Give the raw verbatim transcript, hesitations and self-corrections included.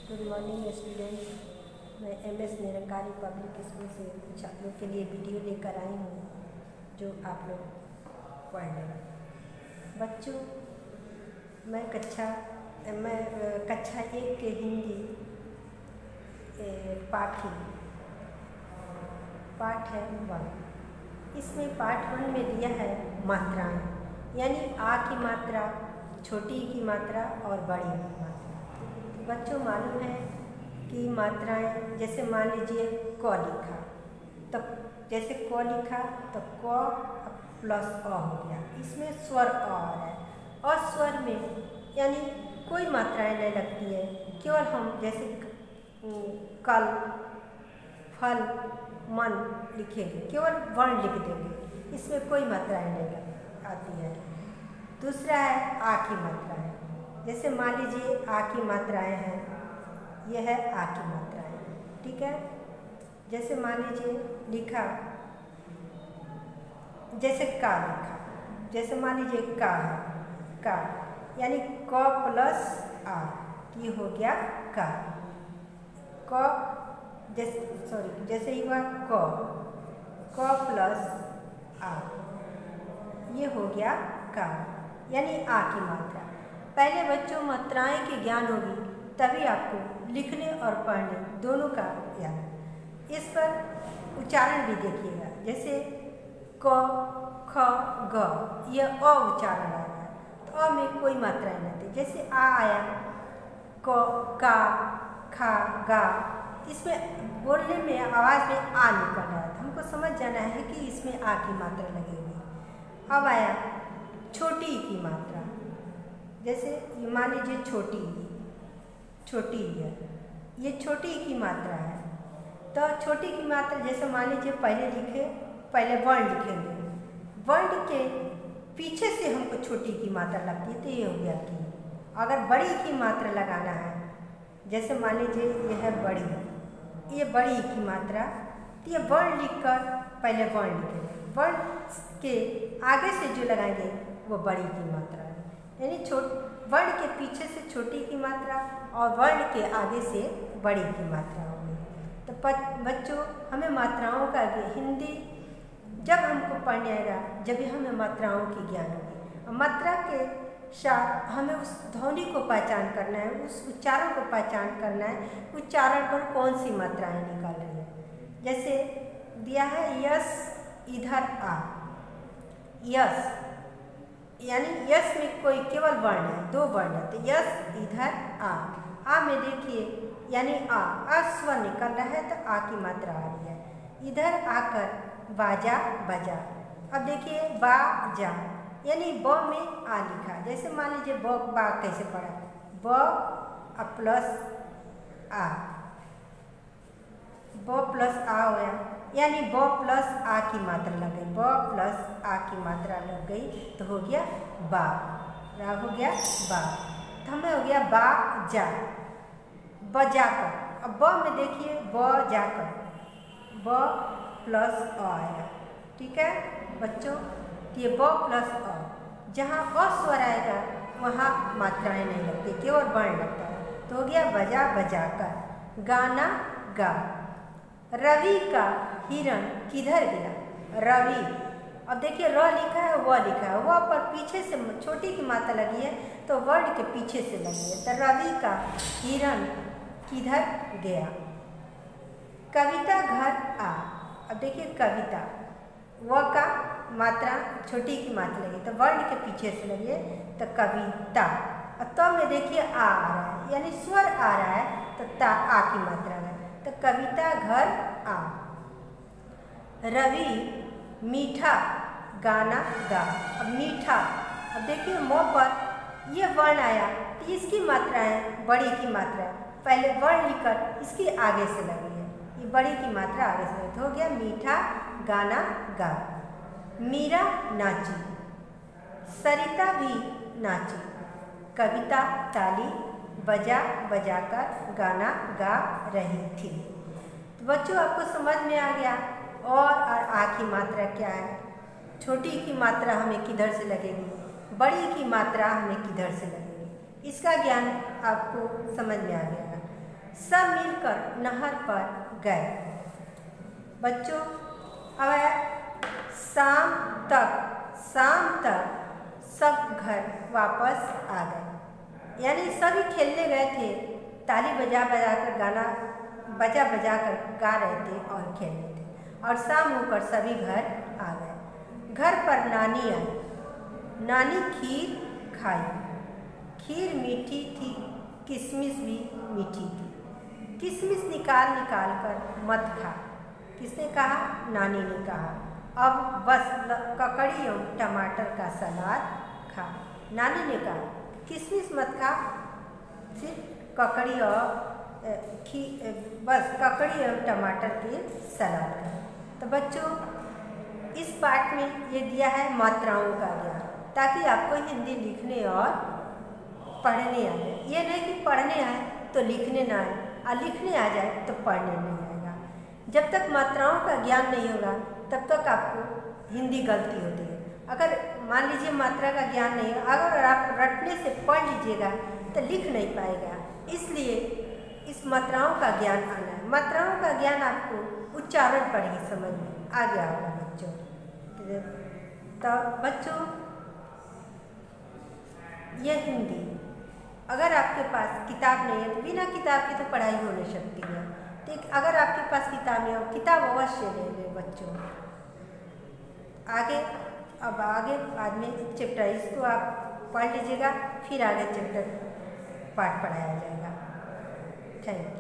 Good morning students. मैं M S Nirankari public school से कुछ आप लोग के लिए वीडियो लेकर आई हूँ जो आप लोग पढ़ लें। बच्चों, मैं कक्षा मैं कक्षा एक के हिंदी पाठी पाठ है वन। इसमें पाठ वन में दिया है मात्राएं, यानी आ की मात्रा, छोटी की मात्रा और बड़ी की मात्रा। बच्चों, मालूम है कि मात्राएं, जैसे मान लीजिए क लिखा, तो जैसे क लिखा तो क प्लस अ हो गया, इसमें स्वर अ आ रहा है। और स्वर में यानी कोई मात्राएं नहीं लगती है, केवल हम जैसे कल, फल, मन लिखेंगे, केवल वर्ण लिख देंगे, इसमें कोई मात्राएं नहीं आती है। दूसरा है आ की मात्रा है। जैसे मान लीजिए आ की मात्राएं हैं, यह है आ की मात्राएं, ठीक है। जैसे मान लीजिए लिखा, जैसे का लिखा, जैसे मान लीजिए का है, का यानी क प्लस आ, ये हो गया का। क जैसे सॉरी जैसे ही हुआ क, क प्लस आ, ये हो गया का, यानी आ की मात्रा। पहले बच्चों मात्राएं की ज्ञान होगी तभी आपको लिखने और पढ़ने दोनों का ज्ञान। इस पर उच्चारण भी देखिएगा, जैसे क, ख, ग, यह अ उच्चारण आ रहा है, तो अ में कोई मात्राएं नहीं थी। जैसे आ आया, क, का, खा, गा, इसमें बोलने में आवाज़ में आ निकल रहा था, हमको समझ जाना है कि इसमें आ की मात्रा लगेगी। अब आया छोटी की मात्रा, जैसे मान लीजिए छोटी छोटी है, ये छोटी की मात्रा है, तो छोटी की मात्रा जैसे मान लीजिए पहले लिखे, पहले वर्ण लिखेंगे, वर्ण के पीछे से हमको छोटी की मात्रा लगती है, तो ये हो गया की। अगर बड़ी की मात्रा लगाना है, जैसे मान लीजिए यह है बड़ी, ये बड़ी की मात्रा, तो ये वर्ण लिखकर पहले वर्ण लिखेंगे, वर्ण के आगे से जो लगाएंगे वो बड़ी की मात्रा है, यानी छोट वर्ण के पीछे से छोटी की मात्रा और वर्ण के आगे से बड़ी की मात्रा होगी। तो बच्चों, हमें मात्राओं का हिंदी जब हमको पढ़ने आएगा, जब हमें मात्राओं की ज्ञान होगी। मात्रा के साथ हमें उस ध्वनि को पहचान करना है, उस उच्चारण को पहचान करना है, उच्चारण पर कौन सी मात्राएं निकल रही है। जैसे दिया है यस इधर आ, यस यानी यस में कोई केवल वर्ण है, दो वर्ण है, तो यस इधर आ। आ में देखिए यानी आ, आ स्वर निकल रहा है, तो आ की मात्रा आ रही है। इधर आकर बाजा बजा, अब देखिए बा जा, यानी ब में आ लिखा, जैसे मान लीजिए ब, बा कैसे पढ़ा, ब प्लस आ, ब प्लस आ होया, यानी ब प्लस आ की मात्रा लग गई, ब प्लस आ की मात्रा लग गई, तो हो गया बा, रा हो गया बा, तो हमें हो गया बा जा, बजा कर। अब ब में देखिए ब जाकर, ब प्लस अ आया, ठीक है बच्चों। ये ब प्लस अ, जहाँ अ स्वर आएगा वहाँ मात्राएं नहीं लगती, केवल वर्ण लगता है, तो हो गया बजा बजा कर। गाना गा, रवि का हिरण किधर गया, रवि। अब देखिए र लिखा है, व लिखा है, व पर पीछे से छोटी की मात्रा लगी है, तो वर्ण के पीछे से लगी है, तो रवि का हिरण किधर गया। कविता घर आ, अब देखिए कविता, व का मात्रा छोटी की मात्रा लगी, तो वर्ण के पीछे से लगी है, तो कविता। और तो में देखिए आ आ रहा है, यानी स्वर आ रहा है, तो ता आ की मात्रा है, तो कविता घर आ। रवि मीठा गाना गा, अब मीठा, अब देखिए मोह पर ये वर्ण आया, तो इसकी मात्रा है बड़ी की मात्रा, पहले वर्ण लिखकर इसकी आगे से लगी है, ये बड़ी की मात्रा आगे से लगी, तो हो गया मीठा गाना गा। मीरा नाची, सरिता भी नाची, कविता ताली बजा बजाकर गाना गा रही थी। तो बच्चों, आपको समझ में आ गया और और आ की मात्रा क्या है, छोटी की मात्रा हमें किधर से लगेगी, बड़ी की मात्रा हमें किधर से लगेगी, इसका ज्ञान आपको समझ में आ गया। सब मिलकर नहर पर गए। बच्चों अब शाम तक शाम तक सब घर वापस आ गए, यानी सभी खेलने गए थे, ताली बजा बजा कर गाना बजा बजा कर गा रहे थे और खेल रहे थे, और शाम होकर सभी घर आ गए। घर पर नानी आई। नानी खीर खाई। खीर मीठी थी, किशमिश भी मीठी थी। किशमिश निकाल निकाल कर मत खा। किसने कहा? नानी ने कहा। अब बस ककड़ी और टमाटर का सलाद खा। नानी ने कहा किशमिश मत खा, फिर ककड़ी और खी बस ककड़ी और टमाटर के सलाद खा। तो बच्चों इस पाठ में ये दिया है मात्राओं का ज्ञान, ताकि आपको हिंदी लिखने और पढ़ने आ जाए। ये नहीं कि पढ़ने आए तो लिखने ना आए, और लिखने आ जाए तो पढ़ने नहीं आएगा। जब तक मात्राओं का ज्ञान नहीं होगा तब तक आपको हिंदी गलती होती है। अगर मान लीजिए मात्रा का ज्ञान नहीं है, अगर आप रटने से पढ़ लीजिएगा तो लिख नहीं पाएगा। इसलिए इस मात्राओं का ज्ञान आना है। मात्राओं का ज्ञान आपको उच्चारण पर ही समझ में आ गया होगा बच्चों। तो बच्चों यह हिंदी, अगर आपके पास किताब नहीं है तो बिना किताब की तो पढ़ाई हो नहीं सकती है, ठीक। अगर आपके पास किताब नहीं हो, किताब अवश्य ले लें बच्चों। आगे अब आगे बाद में चैप्टर इसको आप पढ़ लीजिएगा, फिर आगे चैप्टर पाठ पढ़ाया जाएगा। Thank you.